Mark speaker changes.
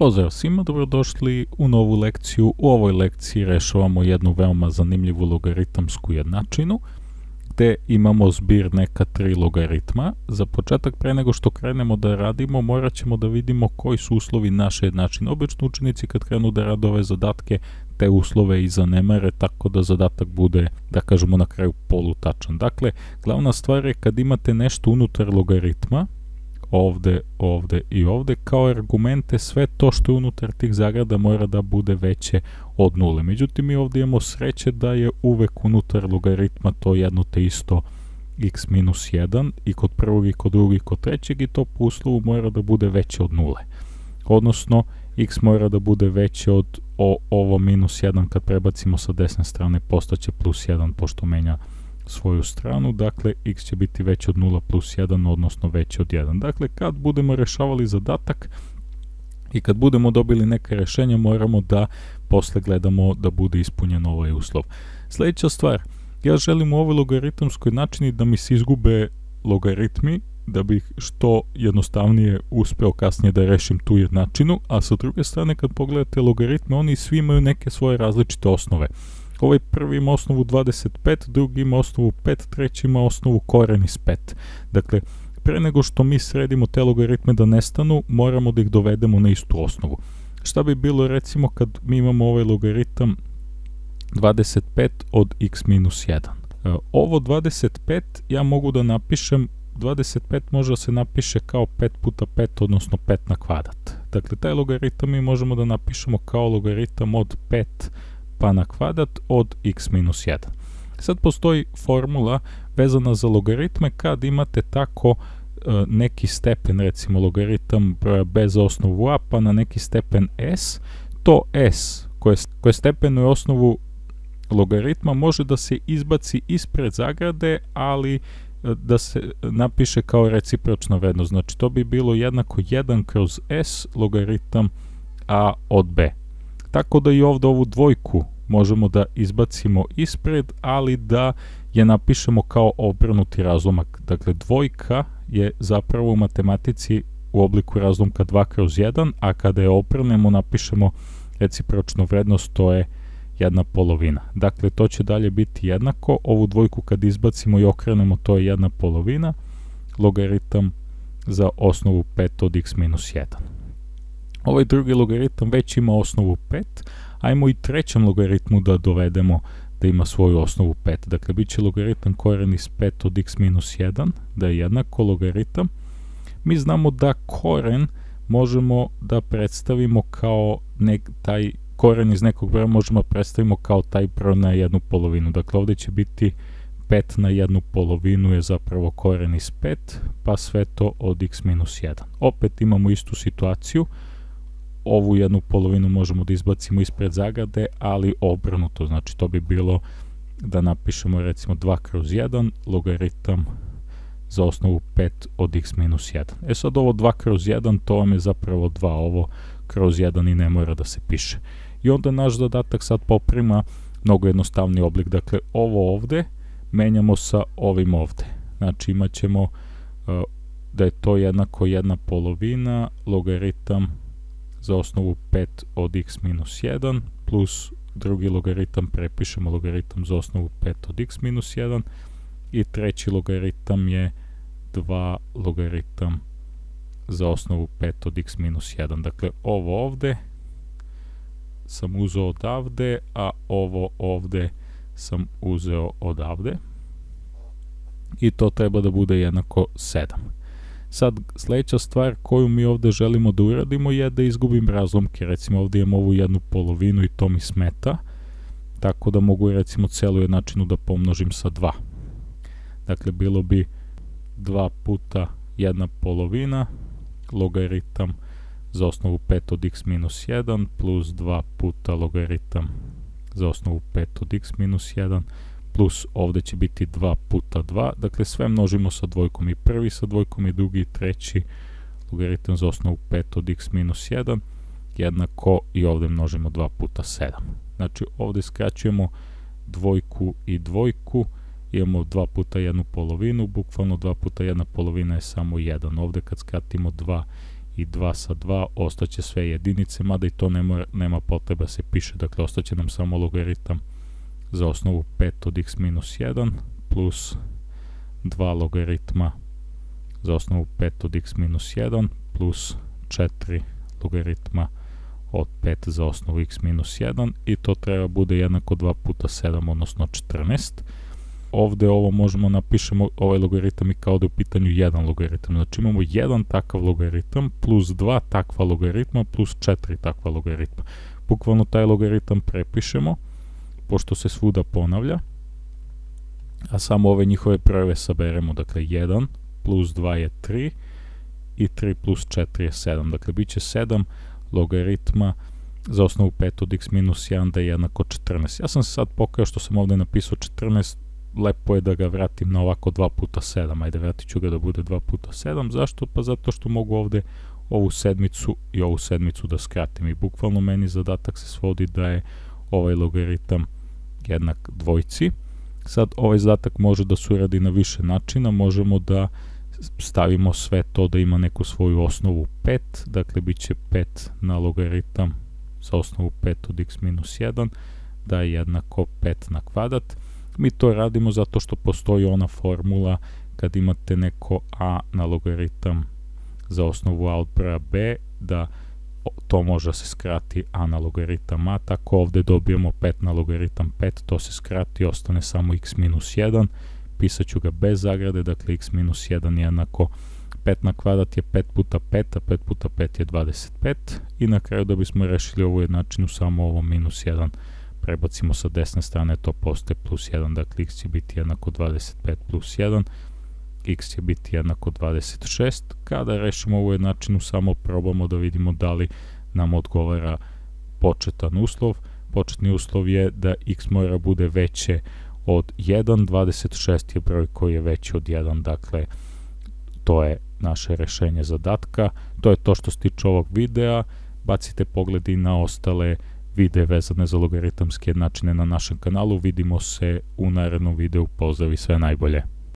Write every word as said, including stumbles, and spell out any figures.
Speaker 1: Pozdrav svima, dobrodošli u novu lekciju. U ovoj lekciji rešavamo jednu veoma zanimljivu logaritamsku jednačinu, gde imamo zbir neka tri logaritma. Za početak, pre nego što krenemo da radimo, morat ćemo da vidimo koji su uslovi naše jednačine. Obično učenici kad krenu da rade ove zadatke, te uslove i zanemare, tako da zadatak bude, da kažemo na kraju, polutačan. Dakle, glavna stvar je kad imate nešto unutar logaritma, ovde, ovde i ovde, kao argumente, sve to što je unutar tih zagrada mora da bude veće od nule. Međutim, mi ovde imamo sreće da je uvek unutar logaritma to jedno te isto x minus jedan i kod prvog i kod drugog i kod trećeg, i to po uslovu mora da bude veće od nule. Odnosno, x mora da bude veće od o, ovo minus jedan, kad prebacimo sa desne strane postaće plus jedan pošto menja svoju stranu, dakle x će biti veće od nula plus jedan, odnosno veće od jedan. Dakle, kad budemo rešavali zadatak i kad budemo dobili neka rešenja, moramo da posle gledamo da bude ispunjen ovaj uslov. Sljedeća stvar, ja želim u ovoj logaritamskoj jednačini da mi se izgube logaritmi, da bih što jednostavnije uspeo kasnije da rešim tu jednačinu, a sa druge strane kad pogledate logaritme, oni svi imaju neke svoje različite osnove. Ovaj prvi ima osnovu dvadeset pet, drugi ima osnovu pet, treći ima osnovu koren iz pet. Dakle, pre nego što mi sredimo te logaritme da nestanu, moramo da ih dovedemo na istu osnovu. Šta bi bilo recimo kad mi imamo ovaj logaritam dvadeset pet od x minus jedan? Ovo dvadeset pet ja mogu da napišem, dvadeset pet može da se napiše kao pet puta pet, odnosno pet na kvadrat. Dakle, taj logaritam mi možemo da napišemo kao logaritam od pet pa na kvadrat od x minus jedan. Sad postoji formula vezana za logaritme kad imate tako uh, neki stepen, recimo logaritam broja b za osnovu a pa na neki stepen s, to s koje, koje stepenuje osnovu logaritma može da se izbaci ispred zagrade, ali uh, da se napiše kao recipročna vrednost. Znači to bi bilo jednako jedan kroz s logaritam a od b. Tako da i ovdje ovu dvojku možemo da izbacimo ispred, ali da je napišemo kao obrnuti razlomak. Dakle, dvojka je zapravo u matematici u obliku razlomka dva kroz jedan, a kada je obrnemo napišemo recipročnu vrednost, to je jedna polovina. Dakle, to će dalje biti jednako. Ovu dvojku kad izbacimo i okrenemo, to je jedna polovina, logaritam za osnovu pet od x minus jedan. Ovaj drugi logaritam već ima osnovu pet, ajmo i trećem logaritmu da dovedemo da ima svoju osnovu pet. Dakle, bit će logaritam koren iz pet od x minus jedan, da je jednako logaritam. Mi znamo da koren možemo da predstavimo kao nek, taj koren iz nekog broja možemo da predstavimo kao taj broj na jednu polovinu. Dakle, ovdje će biti pet na jednu polovinu je zapravo koren iz pet, pa sve to od x minus jedan. Opet imamo istu situaciju. Ovu jednu polovinu možemo da izbacimo ispred zagrade, ali obrnuto, znači to bi bilo da napišemo recimo dva kroz jedan logaritam za osnovu pet od x minus jedan. E sad ovo dva kroz jedan, to vam je zapravo dva, ovo kroz jedan i ne mora da se piše. I onda naš zadatak sad poprima mnogo jednostavni oblik. Dakle, ovo ovde menjamo sa ovim ovde. Znači imat ćemo uh, da je to jednako jedna polovina logaritam za osnovu pet od x minus jedan plus drugi logaritam, prepišemo logaritam za osnovu pet od x minus jedan i treći logaritam je dva logaritam za osnovu pet od x minus jedan. Dakle, ovo ovde sam uzeo odavde, a ovo ovde sam uzeo odavde i to treba da bude jednako sedam. Sad, sljedeća stvar koju mi ovdje želimo da uradimo je da izgubim razlomke. Recimo, ovdje imam ovu jednu polovinu i to mi smeta, tako da mogu recimo celu jednačinu da pomnožim sa dva. Dakle, bilo bi dva puta jedna polovina logaritam za osnovu pet od x minus jedan plus dva puta logaritam za osnovu pet od x minus jedan plus ovdje će biti dva puta dva, dakle sve množimo sa dvojkom, i prvi sa dvojkom i drugi i treći logaritam za osnovu pet od x minus jedan jednako i ovdje množimo dva puta sedam. Znači ovdje skraćujemo dvojku i dvojku, imamo dva puta jednu polovinu, bukvalno dva puta jedna polovina je samo jedan. Ovdje kad skratimo dva i dva sa dva, ostaće sve jedinice, mada i to nema, nema potreba se piše, dakle ostaće nam samo logaritam za osnovu pet od x minus jedan plus dva logaritma za osnovu pet od x minus jedan plus četiri logaritma od pet za osnovu x minus jedan i to treba bude jednako dva puta sedam, odnosno četrnaest. Ovde ovo možemo napišemo ovaj logaritam i kao da je u pitanju jedan logaritam. Znači imamo jedan takav logaritam plus dva takva logaritma plus četiri takva logaritma. Bukvalno taj logaritam prepišemo, pošto se svuda ponavlja, a samo ove njihove brojeve saberemo. Dakle, jedan plus dva je tri i tri plus četiri je sedam. Dakle, bit će sedam logaritma za osnovu pet od x minus jedan da je jednako četrnaest. Ja sam se sad pokajao što sam ovde napisao četrnaest, lepo je da ga vratim na ovako dva puta sedam. Ajde, vratit ću ga da bude dva puta sedam. Zašto? Pa zato što mogu ovde ovu sedmicu i ovu sedmicu da skratim. I bukvalno meni zadatak se svodi da je ovaj logaritam jednak dvojci. Sad, ovaj zadatak može da se uradi na više načina. Možemo da stavimo sve to da ima neku svoju osnovu pet. Dakle, bit će pet na logaritam za osnovu pet od x minus jedan da je jednako pet na kvadrat. Mi to radimo zato što postoji ona formula kad imate neko a na logaritam za osnovu a od broja b, da to može se skrati a na logaritam a, tako ovde dobijemo pet na logaritam pet, to se skrati, ostane samo x minus jedan, pisat ću ga bez zagrade, dakle x minus jedan je jednako pet na kvadrat je pet puta pet, a pet puta pet je dvadeset pet i na kraju da bismo rešili ovu jednačinu samo ovo minus jedan prebacimo sa desne strane, to postaje plus jedan, dakle x će biti jednako dvadeset pet plus jedan, x će biti jednako dvadeset šest. Kada rešimo ovu jednačinu samo probamo da vidimo da li nam odgovara početan uslov. Početni uslov je da x mora bude veće od jedan, dvadeset šest je broj koji je veći od jedan, dakle to je naše rešenje zadatka. To je to što se tiče ovog videa. Bacite pogledi na ostale videe vezane za logaritamske jednačine na našem kanalu. Vidimo se u narednom videu. Pozdrav i sve najbolje!